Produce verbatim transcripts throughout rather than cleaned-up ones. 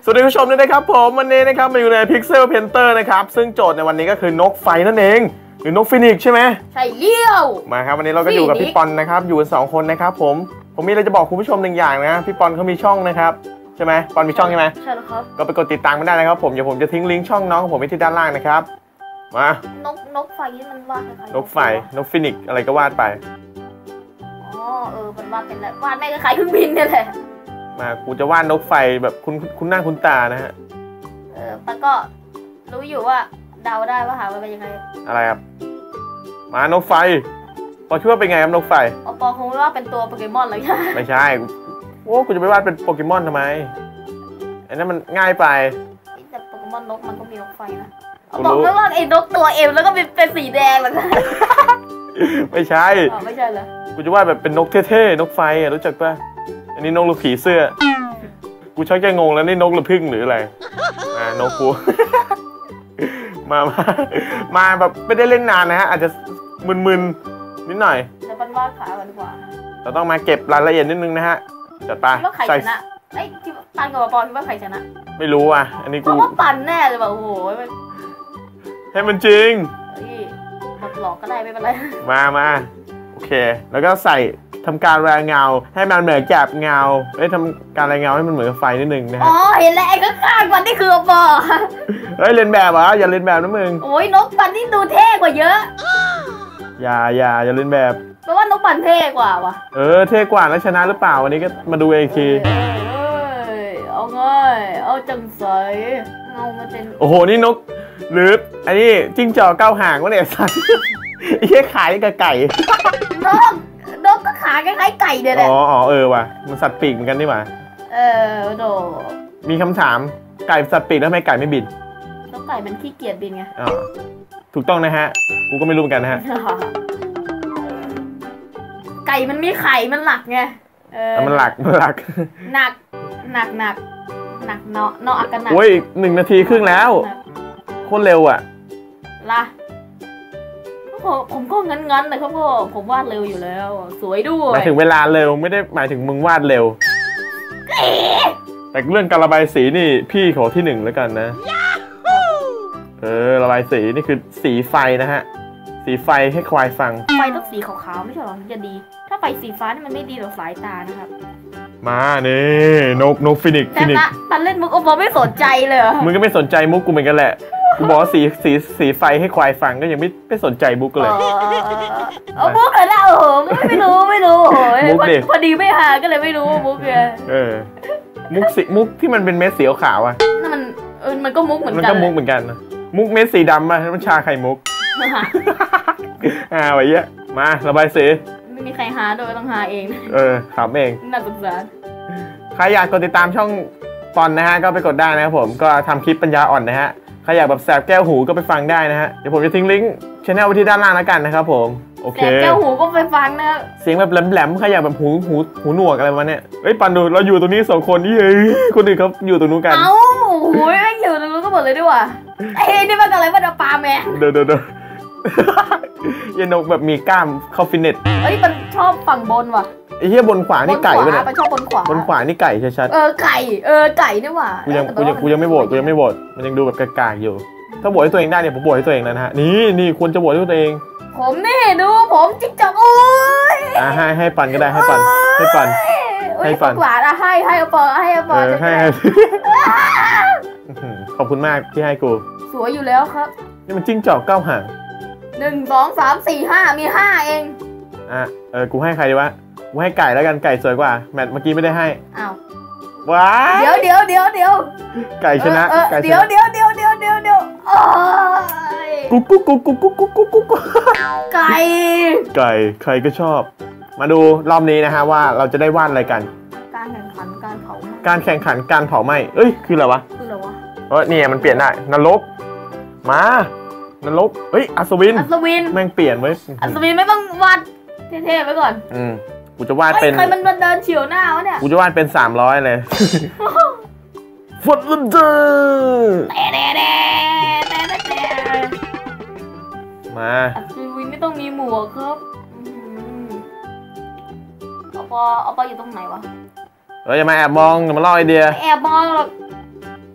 วัสดีผู้ชมด้วยนะครับผมวันนี้นะครับมาอยู่ใน Pixel Painter นะครับซึ่งโจทย์ในวันนี้ก็คือนกไฟนั่นเองหรือนกฟินิกซ์ใช่ไหมใช่เลี้ยวมาครับวันนี้เราก็อยู่กับพี่ปอนนะครับอยู่กันสองคนนะครับผมผมมีอะไรจะบอกคุณผู้ชมหนึ่งอย่างนะพี่ปอนเขามีช่องนะครับใช่ไหมปอนมีช่องใช่ไหมใช่แล้วครับก็ไปกดติดตามกันได้นะครับผมเดี๋ยวผมจะทิ้งลิงก์ช่องน้องของผมไว้ที่ด้านล่างนะครับมานกนกไฟนี่มันวาดคล้ายๆนกไฟนกฟินิกซ์อะไรก็วาดไปอ๋อเออมันวาดเป็นอะไรวาดไม่คล้ายเครื่องบินเนี่ยแหละมากูจะวาดนกไฟแบบคุณคุณหน้าคุณตานะฮะเออมันก็รู้อยู่ว่าเดาได้ว่าหามันเป็นยังไงอะไรครับมานกไฟปอคิดว่าเป็นไงครับนกไฟอ๋อปอคงว่าเป็นตัวโปเกมอนเลยไม่ใช่โอ้กูจะไปวาดเป็นโปเกมอนทำไมอันนั้นมันง่ายไปแต่โปเกมอนนกมันก็มีนกไฟนะบอกไม่ว่าไอ้นกตัวเอ็มแล้วก็เป็นสีแดงแบบนั้นไม่ใช่ไม่ใช่เลยกูจะวาดแบบเป็นนกเท่ๆนกไฟอ่ะรู้จักป่ะอันนี้นกหรือผีเสื้อกูชักจะงงแล้วนี่นกหรือพึ่งหรืออะไรมานกกูมามามาแบบไม่ได้เล่นนานนะฮะอาจจะมึนๆนิดหน่อยจะปั้นวาดขาก่อนดีกว่าเราต้องมาเก็บรายละเอียดนิดนึงนะฮะจัดไปว่าใครชนะไอ้ที่ปันกับปอคิดว่าใครชนะไม่รู้อ่ะอันนี้กูว่าปันแน่เลยแบบโอ้โหให้มันจริงหลอกก็ได้ไม่เป็นไรมามาโอเคแล้วก็ใส่ทำการรายเงาให้มันเหมือนแกบเงาเอ้ยทำการรายเงาให้มันเหมือนกับไฟนิดนึงนะฮะอ๋อเห็นแล้วไอ้ข้างๆปันนี่คือปอเฮ้ยเล่นแบบเหรออย่าเล่นแบบนะมึงโอ้ยนกปันนี่ดูเท่กว่าเยอะอย่าอย่าอย่าเล่นแบบแปลว่านกปันเท่กว่าวะเออเท่กว่าแล้วชนะหรือเปล่าวันนี้ก็มาดูเองทีเอาง่ายเอาจังใสเงามันเป็นโอ้โหนี่นกหรืออันนี้จิ้งจอกเก้าหางวะเนี่ยสัตว์ไอ้แค่ขายกับไก่นกนกก็ขาคล้ายๆไก่เด้ออ๋ออ๋อเออว่ะมันสัตว์ปีกเหมือนกันนี่หว่าเออโดมีคำถามไก่สัตว์ปีกแล้วทำไมไก่ไม่บินนกไก่มันขี้เกียจบินไงอ๋อถูกต้องนะฮะกูก็ไม่รู้เหมือนกันนะฮะไก่มันมีไข่มันหลักไงเออมันหลักมันหลักหนักหนักหนักหนักเนาะเนาะอักกันหนักโอ้ยหนึ่งนาทีครึ่งแล้วโคตรเร็วอ่ะล่ะผมก็งั้นๆเลยครับพ่อผมวาดเร็วอยู่แล้วสวยด้วยหมายถึงเวลาเร็วไม่ได้หมายถึงมึงวาดเร็วแต่เรื่องการระบายสีนี่พี่ขอที่หนึ่งแล้วกันนะเออระบายสีนี่คือสีไฟนะฮะสีไฟให้ควายฟังไฟต้องสีขาวๆไม่ใช่หรอมันจะดีถ้าไฟสีฟ้านี่มันไม่ดีต่อสายตานะครับมานี่นกนกฟินิกฟินิกปันเล่นมุกโอ้โหไม่สนใจเลยมึงก็ไม่สนใจมุกกูเหมือนกันแหละกูบอกสีสีสีไฟให้ควายฟังก็ยังไม่ไม่สนใจมุกเลยเอามุกเลยนะโอ้โหไม่รู้ไม่รู้มุกเด็กพอดีไม่หาก็เลยไม่รู้มุกไงเออมุกสีมุกที่มันเป็นเม็ดสีขาวอ่ะนั่นมันเออมันก็มุกเหมือนกันมันก็มุกเหมือนกันมุกเม็ดสีดำมามันชาไข่มุกอ่าไว้เยอะมาระบายสีไม่มีใครหาโดยต้องหาเองเออถามเองน่าสงสารใครอยากกดติดตามช่องปอนนะฮะก็ไปกดได้นะครับผมก็ทำคลิปปัญญาอ่อนนะฮะใครอยากแบบแสบแก้วหูก็ไปฟังได้นะฮะเดี๋ยวผมจะทิ้งลิงก์ช่องไว้ที่ด้านล่างแล้วกันนะครับผมโอเคแสบแก้วหูก็ไปฟังนะเสียงแบบแหลมๆใครอยากแบบหูหูหูหนวกอะไรมาเนี่ยเฮ้ยปันดูเราอยู่ตรงนี้สองคนนี่เฮ้ยคนอื่นเขาอยู่ตรงนู้นกันเอ้าโอ้ยไม่อยู่ตรงนู้นก็หมดเลยด้วยว่ะเอ้ยนี่มันอะไรมันปลาแมนเดี๋ยวเดี๋ยวเดี๋ยวยันนกแบบมีกล้ามเข้าฟิตเนสเฮ้ยมันชอบฝั่งบนว่ะไอ้เหี้ยบนขวานี่ไก่ป่ะเนี่ยมันชอบบนขวาบนขวานี่ไก่ชัดๆเออไก่เออไก่นี่ว่ะกูยังกูยังกูยังไม่โหวตกูยังไม่โหวตมันยังดูแบบกากๆอยู่ถ้าโหวตให้ตัวเองได้เนี่ยผมโหวตให้ตัวเองแล้วนะฮะนี่นี่ควรจะโหวตให้ตัวเองผมนี่ดูผมจิ๊กจอกโอ้ยอ่ะให้ให้ปันก็ได้ให้ปันให้ปันให้ปันกวาดอะให้ให้เอาปอให้เอาปอให้ขอบคุณมากที่ให้กูสวยอยู่แล้วครับนี่มันจิ้งจอกเก้าหางหนึ่งสองสามสี่ห้ามีห้าเองอ่ะเออกูให้ใครดีวะกูให้ไก่แล้วกันไก่สวยกว่าแมทเมื่อกี้ไม่ได้ให้อ้าวว้าเดี๋ยวเดี๋ยวเดี๋ยวเดี๋ยวไก่ชนะไก่เดี๋ยวเดี๋ยวเดี๋ยวเดี๋ยวเดี๋ยวเดี๋ยวกุ๊กกุ๊กกุ๊กกุ๊กกุ๊กกุ๊กกุ๊กกุ๊กไก่ไก่ใครก็ชอบมาดูรอบนี้นะฮะว่าเราจะได้วาดอะไรกันการแข่งขันการเผาการแข่งขันการเผาไหม้เอ้ยคืออะไรวะคืออะไรวะเออเนี่ยมันเปลี่ยนได้นรกมานรกเฮ้ยอัศวินอัศวินแม่งเปลี่ยนไว้อัศวินไม่ต้องวาดเท่ๆไว้ก่อนอืมกูจะวาดเป็นใครมันเดินเฉียวหน้าวะเนี่ยกูจะวาดเป็นสามร้อยเลยฟอดลันเดอร์มาอัศวินไม่ต้องมีหมวกครับเอาปอเอาปออยู่ตรงไหนวะเอออย่ามาแอบมองอย่ามาล่อไอเดียแอบมองหรอก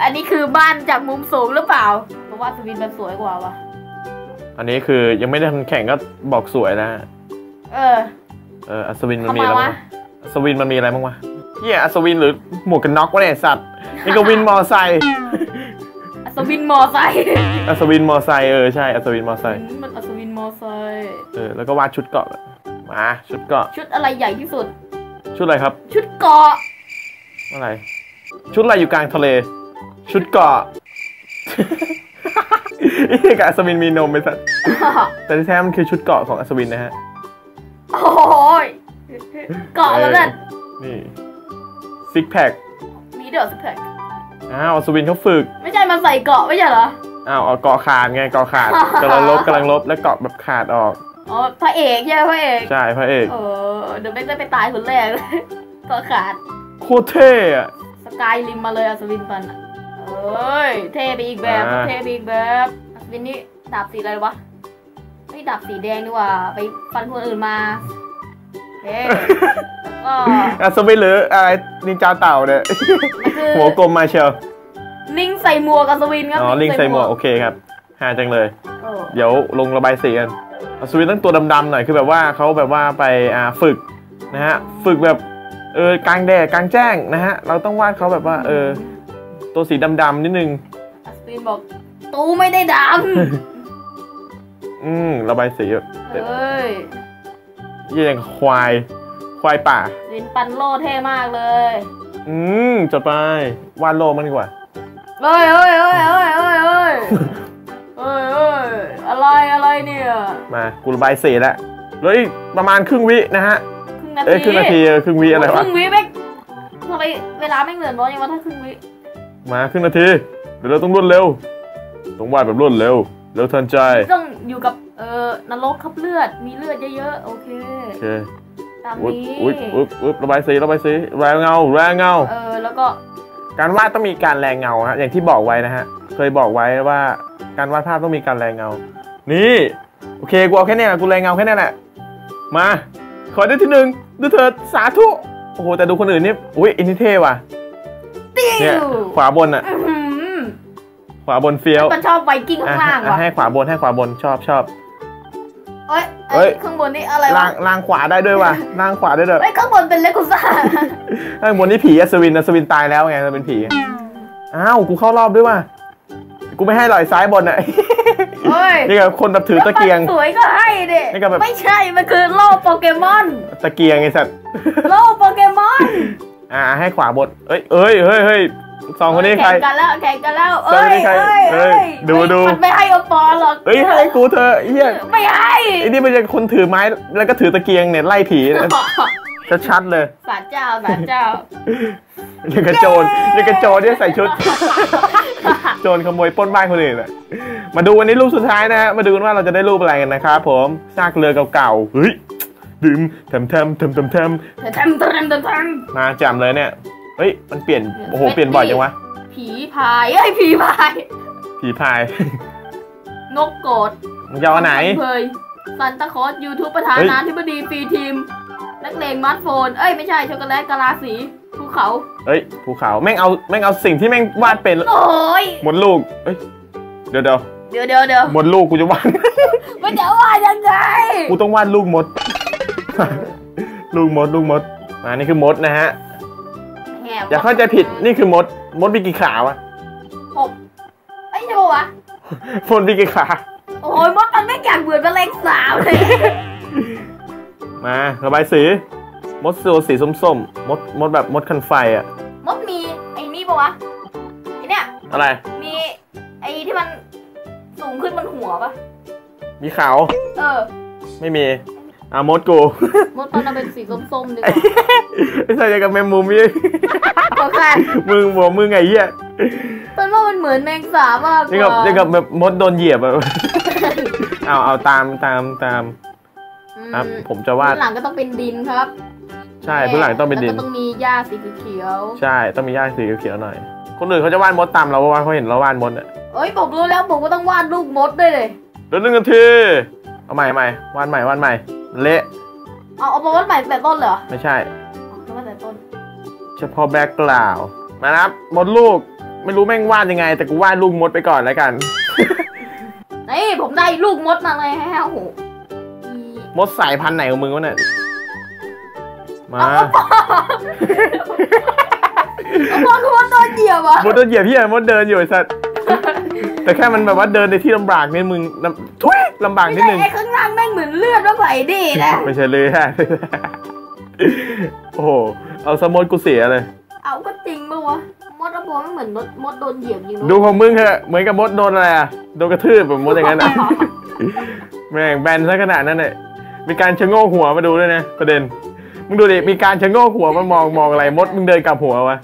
อันนี้คือบ้านจากมุมสูงหรือเปล่าเพราะว่าอัศวินมันสวยกว่าวะอันนี้คือยังไม่ได้ทันแข่งก็บอกสวยนะเออเอออัศวินมันมีอะไรบ้างอัศวินมันมีอะไรบ้างวะเฮียอัศวินหรือหมวกกันน็อกวะเนี่ยสัตว์นี่ก็วินมอไซค์อัศวินมอไซค์อัศวินมอไซค์เออใช่อัศวินมอไซค์มันอัศวินมอไซค์เออแล้วก็วาดชุดเกาะมาชุดเกาะชุดอะไรใหญ่ที่สุดชุดอะไรครับชุดเกาะอะไรชุดอะไรอยู่กลางทะเลชุดเกาะนี่กับอัศวินมีนมไหมสัตว์แต่ที่แท้มันคือชุดเกาะของอัศวินนะฮะโอ้ยเกาะแล้วนั่นนี่ซิกแพคมีเดี๋ยวซิกแพคอ้าวอัศวินเขาฝึกไม่ใช่มาใส่เกาะไม่ใช่เหรออ้าวเอาเกาะขาดไงเกาะขาดกำลังลบกำลังลบแล้วเกาะแบบขาดออกอ๋อพระเอกใช่ไหมพระเอกใช่พระเอกเออเดี๋ยวไม่ได้ไปตายคนแรกเลยเกาะขาดโคตรเท่อะสกายริมมาเลยอัศวินฟันอ่ะเอ้ยเท่ไปอีกแบบเท่ไปอีกแบบอัศวินนี่ดาบสีอะไรวะไม่ดาบสีแดงดีกว่าไปฟันคนอื่นมาเฮ้ก็อัศวินหรืออะไรนินจาเต่าเนี่ยหัวกลมมาเชียวลิงใส่หมวกอัศวินครับอ๋อลิงใส่หมวกโอเคครับหาจังเลยเดี๋ยวลงระบายสีกันอัศวินต้องตัวดำๆหน่อยคือแบบว่าเขาแบบว่าไปอ่าฝึกนะฮะฝึกแบบเออกลางแดดกลางแจ้งนะฮะเราต้องวาดเขาแบบว่าเออตัวสีดำๆนิดนึงอัศวินบอกตูไม่ได้ดำอืมระบายสีเอ้ยยังควายควายป่าลินปันโลเท่มากเลยอืมจดไปวาดโลมันดีกว่าเฮ้ยเฮ้ยเฮ้ยเฮ้ยเฮ้ยเฮ้ยเฮ้ยเฮ้ยอะไรอะไรเนี่ยมากูระบายสีแล้วเลยประมาณครึ่งวินะฮะเอ้ยครึ่งนาทีครึ่งวิอะไรวะครึ่งวิแม่งทำไมเวลาไม่เหมือนน้อยยังวะถ้าครึ่งวิมาครึ่งนาทีเดี๋ยวเราต้องรวดเร็วต้องวาดแบบรวดเร็วเร็วทันใจต้องอยู่กับเอ่อนรกขับเลือดมีเลือดเยอะๆโอเคโอเคตามนี้อุ๊บอุ๊บอุ๊บระบายสีระบายสีแรงเงาแรงเงาเออแล้วก็การวาดต้องมีการแรงเงาฮะอย่างที่บอกไว้นะฮะเคยบอกไว้ว่าการวาดภาพต้องมีการแรงเงานี่โอเคกูเอาแค่นี้แหละกูแรงเงาแค่นี้แหละมาขอได้ที่หนึ่งดูเถิดสาธุโอ้โหแต่ดูคนอื่นนี่อุ้ยอินทิเท่ว่ะเนี่ยขวาบนอ่ะขวาบนเฟี้ยวมันชอบไวกิ้งข้างล่างว่ะให้ขวาบนให้ขวาบนชอบชอบเอ้ยเอ้ยข้างบนนี่อะไรวะล่างล่างขวาได้ด้วยว่ะล่างขวาได้ด้วยเอ้ยข้างบนเป็นเลกูซ่าข้างบนนี่ผีอัศวินอัศวินตายแล้วไงจะเป็นผีอ้าวกูเข้ารอบด้วยว่ะกูไม่ให้หล่อยซ้ายบนอ่ะนี่กับคนแบบถือตะเกียงสวยก็ให้ดิไม่ใช่มันคือโล่โปเกมอนตะเกียงไอ้สัตว์โล่โปเกมอนอ่าให้ขวาบนเอ้ยเอ้ยเฮ้ยเฮ้ยสองคนนี้ใครแข่งกันแล้วแข่งกันแล้วเอ้ยเอ้ยดูดูมันไม่ให้โอปอหรอกเฮ้ยให้กูเธอเฮียไม่ให้ไอ้นี่มันจะคนถือไม้แล้วก็ถือตะเกียงเนี่ยไล่ผีชัดๆเลยศาลเจ้าศาลเจ้ายังกระโจนยังกระโจนเนี่ยใส่ชุดโจรขโมยปล้นบ้านคนอื่นเลยมาดูวันนี้รูปสุดท้ายนะฮะมาดูกันว่าเราจะได้รูปอะไรกันนะครับผมซากเรือเก่าๆเฮ้ยดื่มแถมแถมแถมแถมแถมแถมแถมแถมมาจำเลยเนี่ยเฮ้ยมันเปลี่ยนโอ้โหเปลี่ยนบ่อยจังวะผีพายเอ้ยผีพายผีพายนกโกดมึงจะเอาไหนเคยซันตาคอสยูทูบประธานาธิบดีฟรีทีมนักเลงมาร์ทโฟนเอ้ยไม่ใช่ช็อกโกแลตกะลาสีภูเขาเอ้ยภูเขาแม่งเอาแม่งเอาสิ่งที่แม่งวาดเป็นโอ้ยหมดลูกเอ้ยเดี๋ยวเดี๋ยวเดี๋ยวเดี๋ยวเดี๋ยวหมดลูกกูจะวาดมันจะวาดยังไงกูต้องวาดลูกมดลูกมดลูกมดอ่านี่คือมดนะฮะอย่าเข้าใจผิดนี่คือมดมดมีกี่ขาวะหกไอ้โยวะมดมีกี่ขาโอ้ยมดมันไม่อยากเบื่อเป็นเล็กสาวเลยมาระบายสีมดตัวสีส้มๆมดมดแบบมดคันไฟอ่ะมดมีไอ้นี่ปะวะไอ้เนี่ยอะไรมีไอ้ที่มันสูงขึ้นบนหัวปะมีขาวเออไม่มีอ่ะมดกูมดตอนนั้นเป็นสีส้มๆดีกว่าไม่ใช่กับแมงมุมยี่โอเคมึงบอกมึงไงเหี้ยตอนว่ามันเหมือนแมงสาบมากนี่กับนี่กับแบบมดโดนเหยียบแบบเอาเอาตามตามตามครับผมจะวาดหลังก็ต้องเป็นดินครับใช่พื้นหลังต้องเป็นดินก็ต้องมีหญ้าสีเขียวใช่ต้องมีหญ้าสีเขียวหน่อยคนอื่นเขาจะวาดมดตามเราเพราะว่าเขาเห็นเราวาดมดอ่ะเอ้ยผมรู้แล้วผมก็ต้องวาดลูกมดด้วยเลยเดี๋ยวหนึ่งนาทีเอาใหม่ใหม่วาดใหม่วาดใหม่เละเอาเอาวาดใหม่แต่ต้นเหรอไม่ใช่วาดแต่ต้นเฉพาะแบ็คกราวด์มานับมดลูกไม่รู้แม่งวาดยังไง แต่กูวาดลูกมดไปก่อนแล้วกันนี่ผมได้ลูกมดมาเลยฮะโอ้โหมดสายพันธุ์ไหนของมึงวะเนี่ยมามดคือว่าโดนเหยียบอ่ะมดโดนเหยียบพี่มดเดินอยู่ไอ้สัสแต่แค่มันแบบว่าเดินในที่ลำบากนี่มึงทุยลำบากนิดนึงไอ้ข้างล่างแม่งเหมือนเลือดว่าไหลดีนะไม่ใช่เลยฮะโอ้โหเอาสมดกูเสียเลยเอาก็จริงปะวะมดอะบอกไม่เหมือนมดมดโดนเหยียบจริงดูของมึงเถอะเหมือนกับมดโดนอะไรอะโดนกระทืบแบบมดอย่างนั้นอะแม่งแบนซะขนาดนั้นเลยมีการชะโงกหัวมาดูด้วยนะประเด็นมึงดูดิมีการชะโงกหัวมามองมองอะไรมดมึงเดินกลับหัววะ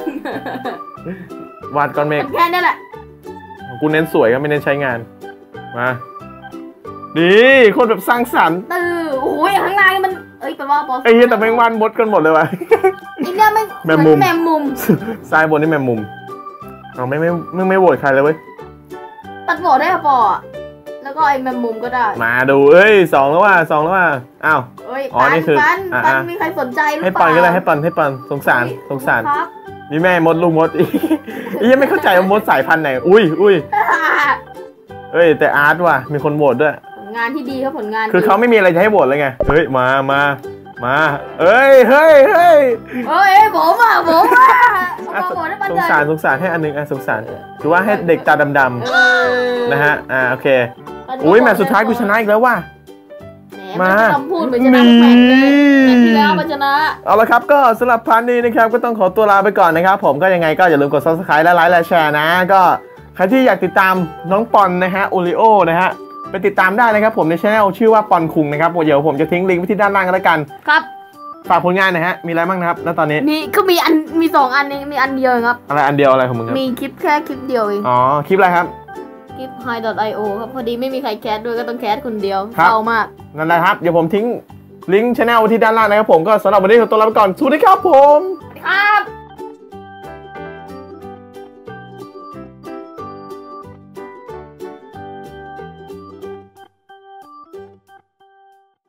วาดก้อนเมฆแค่นี้แหละกูเน้นสวยก็ไม่เน้นใช้งานมานี่คนแบบสร้างสรรค์ตื้อโอ้ยข้างล่างมันเอ้ยแปลว่าบอสไอ้เหี้ยแต่แม่งวาดมดกันหมดเลยวะอีเนี่ยไม่แมงมุมแมงมุมซ้ายบนนี่แมงมุมเอาไม่ไม่ไม่ไม่โหวตใครเลยเว้ยตัดโหวตได้ปอแล้วก็ไอ้แมงมุมก็ได้มาดูเอ้ยสองแล้วว่ะสองแล้วว่ะอ้าวเอ้ยอ๋อปันนี่คือปันอ่ะปันอ่ะมีใครสนใจหรือให้เปปอนล่าก็ได้ให้ปอนให้ปอนสงสารสงสารครับนี่แม่มดลูกมด อียังไม่เข้าใจว่ามดสายพันธุ์ไหนอุ้ยอุ้ยเอ้ยแต่อาร์ตว่ะมีคนโหวตด้วยผลงานที่ดีครับผลงานคือเขาไม่มีอะไรจะให้โหวตเลยไงเฮ้ยมามามาเอ้ยเฮ้ยเฮ้ยเอ้ยผมอ่ะผมอ่ะอ่ะเอาโหวตให้ปันสงเลยสารสงสารให้อันหนึงอ่ะสงสารคือว่าให้เด็กตาดำเออๆนะฮะอ่าโอเคปันก็อุ้ยแมตช์สุดท้ายกูชนะอีกแล้วว่ะแหมมาคำพูดเหมือนชนะทุกแมตช์เลยแมตช์ที่แล้วมันชนะเอาละครับก็สำหรับพาร์ทนี้นะครับก็ต้องขอตัวลาไปก่อนนะครับผมก็ยังไงก็อย่าลืมกด ซับสไครบ์ และไลค์และแชร์นะก็ใครที่อยากติดตามน้องปอนนะฮะโอริโอนะฮะไปติดตามได้นะครับผมในช่องชื่อว่าปอนคุงนะครับเดี๋ยวผมจะทิ้งลิงก์ไว้ที่ด้านล่างกันแล้วกันครับฝากผลงานหนะฮะมีอะไรบ้างนะครับณตอนนี้มีก็มีอันมีสองอันเองมีอันเดียวเองครับอะไรอันเดียวอะไรของมึงครับมีคลิปแค่คลิปเดียวเองอ๋อคลิปอะไรครับคลิป ไฮ ดอท ไอ โอ ครับพอดีไม่มีใครแคสด้วยก็ต้องแคสคนเดียวครับเศร้ามากนั่นแหละครับเดี๋ยวผมทิ้งลิงก์ช่องที่ด้านล่างนะครับผมก็สำหรับวันนี้ขอตัวลาไปก่อนสวัสดีครับผมครับ